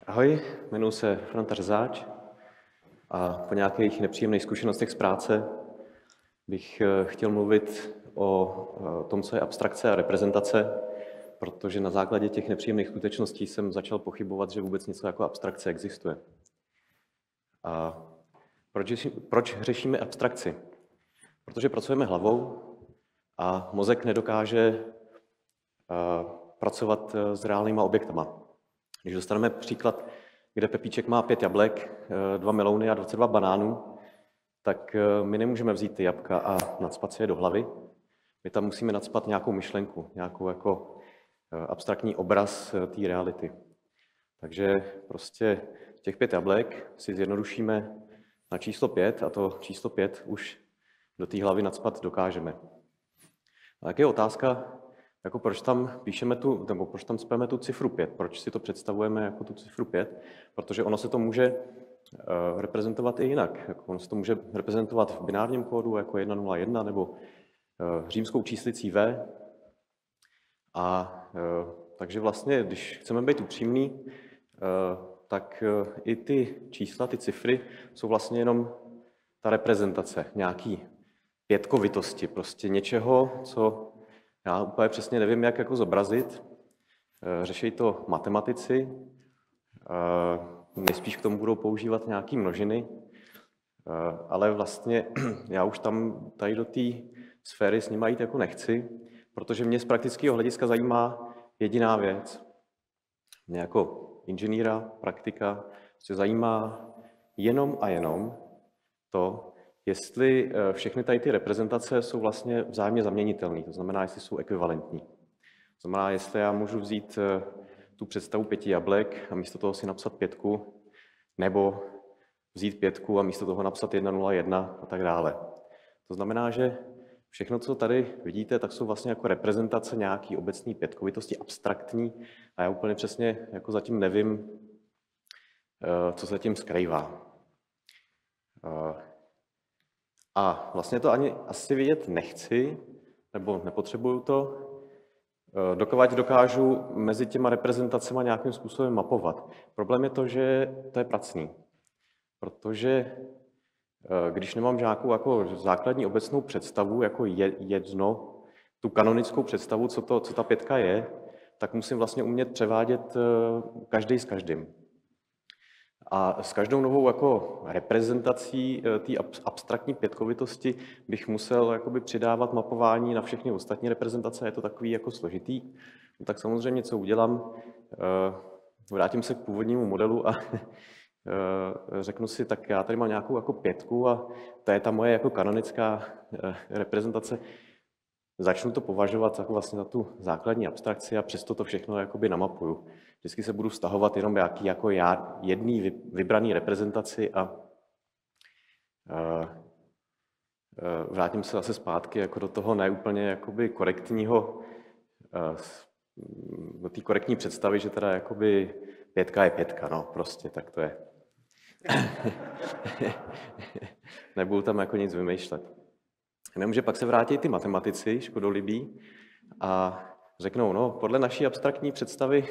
Ahoj, jmenuji se Franta Řezáč a po nějakých nepříjemných zkušenostech z práce bych chtěl mluvit o tom, co je abstrakce a reprezentace, protože na základě těch nepříjemných skutečností jsem začal pochybovat, že vůbec něco jako abstrakce existuje. A proč řešíme abstrakci? Protože pracujeme hlavou a mozek nedokáže pracovat s reálnýma objektama. Když dostaneme příklad, kde Pepíček má 5 jablek, 2 melouny a 22 banánů, tak my nemůžeme vzít ty jabka a nacpat si je do hlavy. My tam musíme nacpat nějakou myšlenku, nějakou jako abstraktní obraz té reality. Takže prostě těch 5 jablek si zjednodušíme na číslo 5 a to číslo 5 už do té hlavy nacpat dokážeme. A tak je otázka, jako proč tam píšeme nebo proč tam cpeme tu cifru 5, proč si to představujeme jako tu cifru 5, protože ono se to může reprezentovat i jinak. Jako ono se to může reprezentovat v binárním kódu jako 101 nebo římskou číslicí V. A takže vlastně, když chceme být upřímní, tak i ty čísla, ty cifry jsou vlastně jenom ta reprezentace nějaký pětkovitosti, prostě něčeho, co já úplně přesně nevím, jak jako zobrazit. Řeší to matematici, nejspíš k tomu budou používat nějaké množiny, ale vlastně já už tam tady do té sféry s nimi jít jako nechci, protože mě z praktického hlediska zajímá jediná věc. Mě jako inženýra, praktika, se zajímá jenom a jenom to, jestli všechny tady ty reprezentace jsou vlastně vzájemně zaměnitelné, to znamená, jestli jsou ekvivalentní. To znamená, jestli já můžu vzít tu představu 5 jablek a místo toho si napsat 5, nebo vzít 5 a místo toho napsat 101 a tak dále. To znamená, že všechno, co tady vidíte, tak jsou vlastně jako reprezentace nějaký obecný pětkovitosti, abstraktní, a já úplně přesně jako zatím nevím, co se tím skrývá. A vlastně to ani asi vidět nechci, nebo nepotřebuju to, dokud dokážu mezi těma reprezentacemi nějakým způsobem mapovat. Problém je to, že to je pracný. Protože když nemám nějakou jako základní obecnou představu, jako tu kanonickou představu, co ta 5 je, tak musím vlastně umět převádět každý s každým. A s každou novou jako reprezentací té abstraktní pětkovitosti bych musel jakoby přidávat mapování na všechny ostatní reprezentace, je to takový jako složitý. No tak samozřejmě, co udělám, vrátím se k původnímu modelu a řeknu si, tak já tady mám nějakou jako 5 a to je ta moje jako kanonická reprezentace. Začnu to považovat jako vlastně za tu základní abstrakci a přesto to všechno jakoby namapuju. Vždycky se budu vztahovat jenom jako já jedný vybraný reprezentaci a vrátím se zase zpátky jako do toho neúplně jakoby korektního, do té korektní představy, že teda jakoby 5 je 5, no prostě, tak to je. Nebudu tam jako nic vymýšlet. Jenomže pak se vrátí ty matematici, škodolibí, a řeknou, no, podle naší abstraktní představy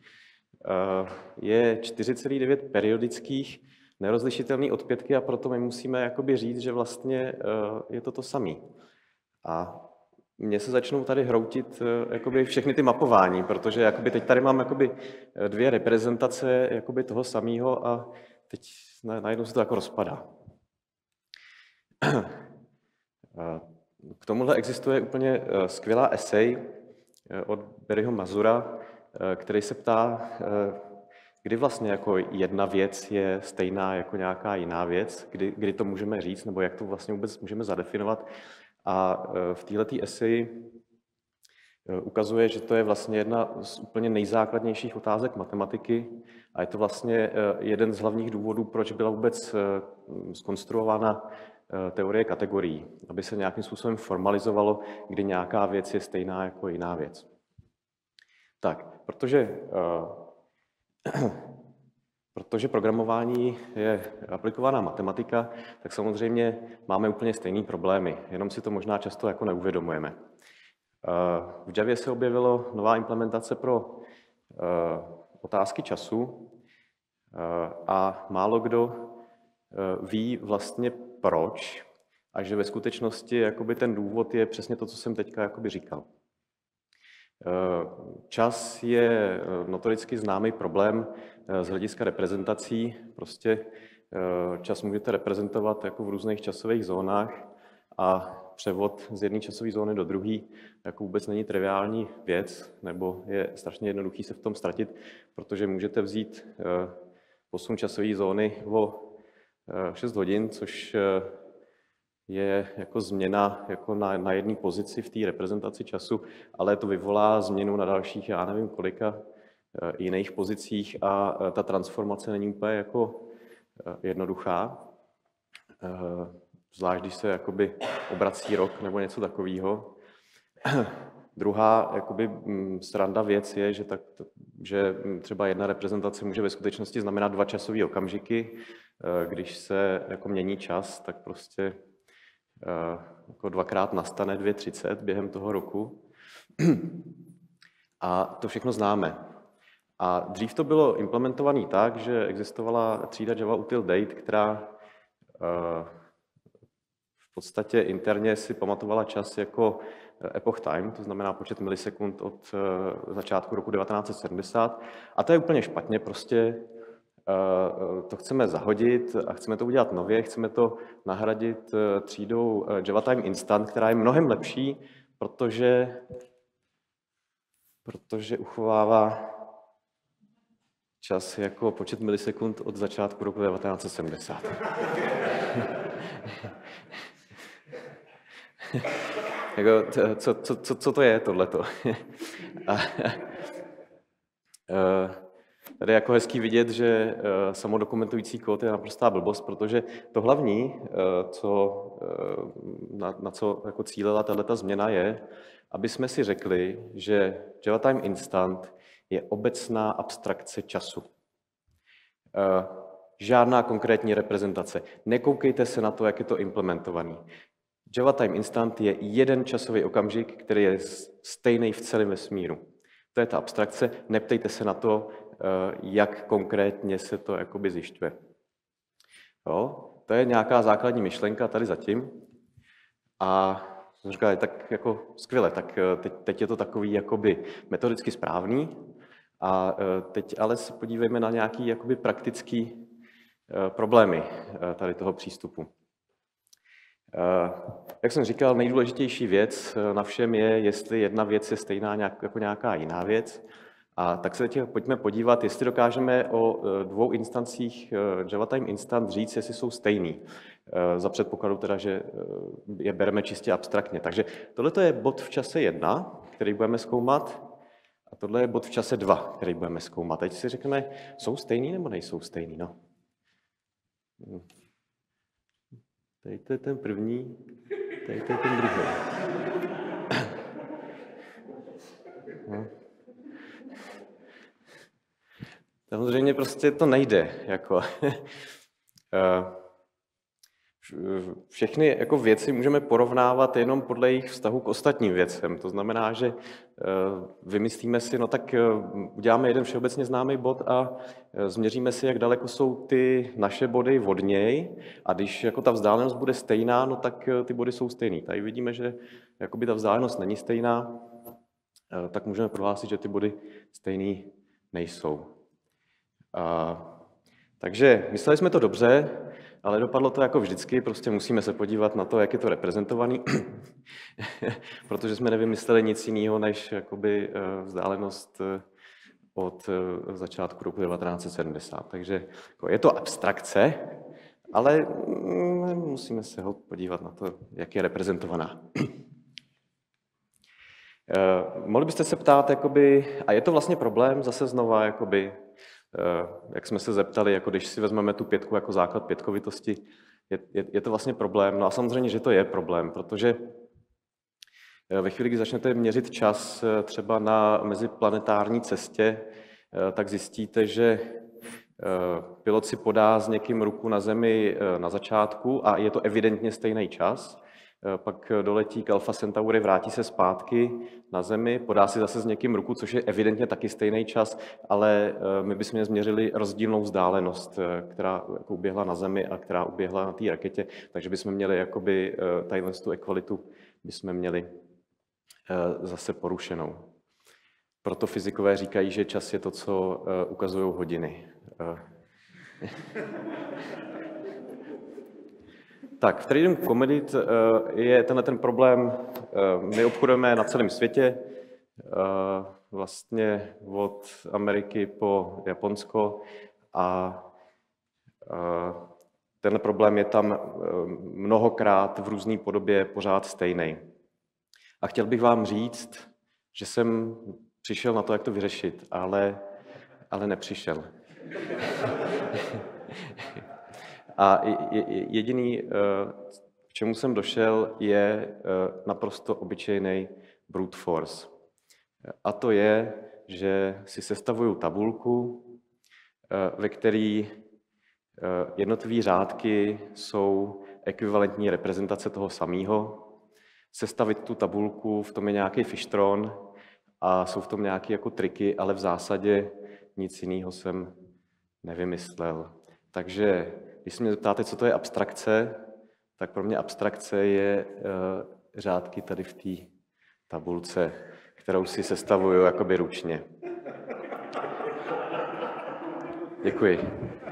je 4,9 periodických nerozlišitelný od 5 a proto my musíme jakoby říct, že vlastně je to samý. A mně se začnou tady hroutit jakoby všechny ty mapování, protože jakoby teď tady mám jakoby 2 reprezentace jakoby toho samého a teď najednou se to jako rozpadá. K tomuhle existuje úplně skvělá esej od Barryho Mazura, který se ptá, kdy vlastně jako jedna věc je stejná jako nějaká jiná věc, kdy to můžeme říct, nebo jak to vlastně vůbec můžeme zadefinovat. A v této eseji ukazuje, že to je vlastně jedna z úplně nejzákladnějších otázek matematiky a je to vlastně jeden z hlavních důvodů, proč byla vůbec zkonstruována teorie kategorií, aby se nějakým způsobem formalizovalo, kdy nějaká věc je stejná jako jiná věc. Tak, protože programování je aplikovaná matematika, tak samozřejmě máme úplně stejné problémy, jenom si to možná často jako neuvědomujeme. V Javě se objevilo nová implementace pro otázky času A málo kdo ví vlastně proč a že ve skutečnosti jakoby ten důvod je přesně to, co jsem teďka jakoby říkal. Čas je notoricky známý problém z hlediska reprezentací. Prostě čas můžete reprezentovat jako v různých časových zónách a převod z jedné časové zóny do druhé jako vůbec není triviální věc, nebo je strašně jednoduchý se v tom ztratit, protože můžete vzít posun časové zóny o 6 hodin, což je jako změna jako na jedné pozici v té reprezentaci času, ale to vyvolá změnu na dalších, já nevím kolika jiných pozicích a ta transformace není úplně jako jednoduchá. Zvlášť, když se jakoby obrací rok nebo něco takového. Druhá jakoby sranda věc je, že třeba jedna reprezentace může ve skutečnosti znamenat 2 časové okamžiky. Když se jako mění čas, tak prostě jako 2krát nastane 2:30 během toho roku. A to všechno známe. A dřív to bylo implementované tak, že existovala třída Java Util Date, která v podstatě interně si pamatovala čas jako epoch time, to znamená počet milisekund od začátku roku 1970. A to je úplně špatně, prostě to chceme zahodit a chceme to udělat nově, chceme to nahradit třídou Java Time Instant, která je mnohem lepší, protože uchovává čas jako počet milisekund od začátku roku 1970. Jako, co to je tohleto? Tady je jako hezký vidět, že samodokumentující kód je naprostá blbost, protože to hlavní, na co jako cílila tato změna je, aby jsme si řekli, že Java Time Instant je obecná abstrakce času. Žádná konkrétní reprezentace. Nekoukejte se na to, jak je to implementovaný. Java Time Instant je jeden časový okamžik, který je stejný v celém vesmíru. To je ta abstrakce, neptejte se na to, jak konkrétně se to jakoby zjišťuje. Jo? To je nějaká základní myšlenka tady zatím. A jsem říkal, tak jako skvěle, tak teď je to takový jakoby metodicky správný. A teď ale se podívejme na nějaký jakoby praktický problémy tady toho přístupu. Jak jsem říkal, nejdůležitější věc na všem je, jestli jedna věc je stejná jako nějaká jiná věc. A tak se teď pojďme podívat, jestli dokážeme o 2 instancích Java Time Instant říct, jestli jsou stejný. Za předpokladu teda, že je bereme čistě abstraktně. Takže tohle je bod v čase 1, který budeme zkoumat, a tohle je bod v čase 2, který budeme zkoumat. Teď si řekneme, jsou stejný nebo nejsou stejný? No. Tady to je ten první, tady to je ten druhý. No. Samozřejmě prostě to nejde. Jako. Všechny jako věci můžeme porovnávat jenom podle jejich vztahu k ostatním věcem. To znamená, že vymyslíme si, no tak uděláme jeden všeobecně známý bod a změříme si, jak daleko jsou ty naše body od něj. A když jako ta vzdálenost bude stejná, no tak ty body jsou stejný. Tady vidíme, že jakoby ta vzdálenost není stejná, tak můžeme prohlásit, že ty body stejný nejsou. Takže mysleli jsme to dobře, ale dopadlo to jako vždycky, prostě musíme se podívat na to, jak je to reprezentovaný, protože jsme nevymysleli nic jiného, než jakoby vzdálenost od začátku roku 1970. Takže jako je to abstrakce, ale musíme se ho podívat na to, jak je reprezentovaná. Mohli byste se ptát, jakoby, a je to vlastně problém zase znova, jakoby, jak jsme se zeptali, jako když si vezmeme tu 5 jako základ pětkovitosti, je to vlastně problém. No a samozřejmě, že to je problém, protože ve chvíli, kdy začnete měřit čas třeba na meziplanetární cestě, tak zjistíte, že pilot si podá s někým ruku na Zemi na začátku a je to evidentně stejný čas. pak doletí k Alpha Centauri, vrátí se zpátky na Zemi, podá si zase s někým ruku, což je evidentně taky stejný čas, ale my bychom změřili rozdílnou vzdálenost, která jako uběhla na Zemi a která uběhla na té raketě, takže bychom měli jakoby tu ekvalitu bychom měli zase porušenou. Proto fyzikové říkají, že čas je to, co ukazují hodiny. Tak, v Trading Commodity je ten problém, my obchodujeme na celém světě, vlastně od Ameriky po Japonsko a ten problém je tam mnohokrát v různé podobě pořád stejný. A chtěl bych vám říct, že jsem přišel na to, jak to vyřešit, ale nepřišel. A jediný, k čemu jsem došel, je naprosto obyčejný brute force. A to je, že si sestavuju tabulku, ve které jednotlivé řádky jsou ekvivalentní reprezentace toho samého. Sestavit tu tabulku, v tom je nějaký fishtron a jsou v tom nějaké jako triky, ale v zásadě nic jiného jsem nevymyslel. Takže když se mě zeptáte, co to je abstrakce, tak pro mě abstrakce je řádky tady v té tabulce, kterou si sestavuju jakoby ručně. Děkuji.